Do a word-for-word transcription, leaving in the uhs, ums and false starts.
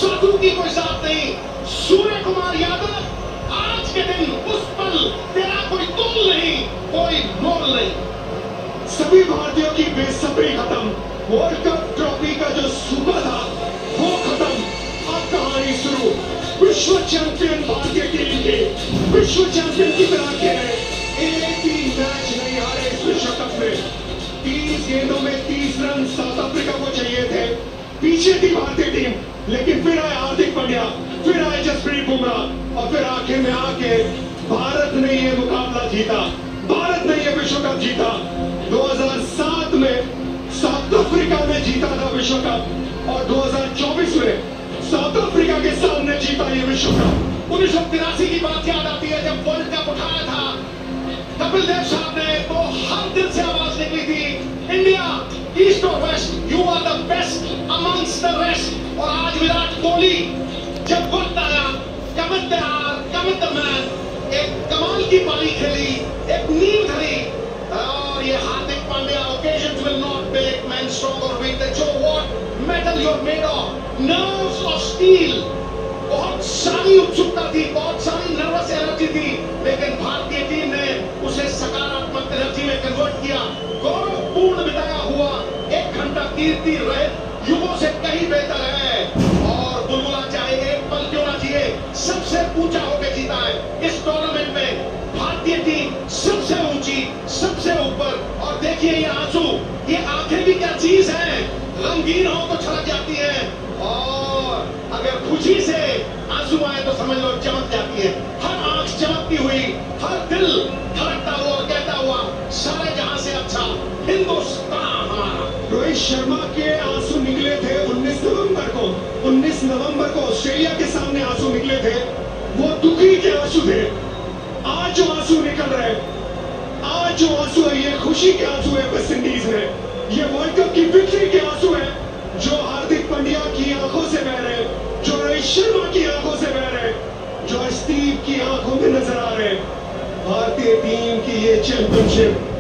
साधु की कोई जात नहीं। सूर्य कुमार यादव, आज के दिन उस पल तेरा कोई तोल नहीं, कोई मोल नहीं। सभी भारतीयों की बेसब्री खत्म। वर्ल्ड कप ट्रॉफी का जो सूबा था वो खत्म। अब कहानी शुरू। विश्व चैंपियन भारतीय टीम के विश्व चैंपियन की तरह खेले, एक भी मैच नहीं हारे इस विश्व कप में। तीस गेंदों में तीस रन साउथ अफ्रीका को चाहिए थे। पीछे थी भारतीय टीम, लेकिन फिर आए हार्दिक पांड्या, फिर आए जसप्रीत बुमराह और फिर आखिर में आके भारत ने यह मुकाबला जीता। भारत ने यह विश्व कप जीता। दो हज़ार सात में साउथ अफ्रीका में जीता था विश्व कप और दो हज़ार चौबीस में साउथ अफ्रीका के सामने जीता यह विश्व कप। उन्नीस सौ तिरासी की बात याद आती है जब वर्ल्ड कप उठाया था कपिल देव साहब ने, तो हर दिल से आवाज निकली थी, इंडिया ईस्ट और west, you are the best amongst the rest. और आज विराट कोहली जब वक्त आया, कमिट द हार, कमिट द मैन, एक कमाल की पारी खेली, एक नींव धरी। और ये Hardik Pandya, occasions will not make men strong or weak, they show what metal you're made of, nerves of steel। बहुत सारी उत्सुकता थी, बहुत सारी नर्वस एनर्जी थी, लेकिन भारतीय टीम ने उसे सकारात्मक एनर्जी में कन्वर्ट किया। गौरवपूर्ण बिताया हुआ एक घंटा कीर्ति रहे युगों से कहीं बेहतर है। और बुलबुला चाहे एक पल क्यों ना जिए, सबसे ऊंचा होकर जीता है इस टूर्नामेंट में। भारतीय टीम सबसे ऊंची, सबसे ऊपर। और देखिए ये आंसू, ये आंखें भी क्या चीज है, रंगीन हो तो छलक जाती है, और अगर खुशी से आंसू आए तो समझ लो चमक जाती है। हर आंख चमकती हुई, हर दिल धड़कता हुआ और कहता हुआ, सारे जहां से अच्छा हिंदुस्तान हमारा। रोहित शर्मा के आंसू निकले थे उन्नीस नवंबर को। उन्नीस नवंबर को ऑस्ट्रेलिया के सामने आंसू निकले थे, वो दुखी के आंसू थे। आज जो आंसू निकल रहे, आज जो आंसू है, ये खुशी के आंसू है वेस्ट इंडीज में। ये वर्ल्ड कप की विक्ट्री के आंसू है, जो हार्दिक पांड्या की आंखों से बह रहे, जो रोहित शर्मा की आंखों से बह रहे, जो स्टीव की आंखों में नजर आ रहे। भारतीय टीम की ये चैंपियनशिप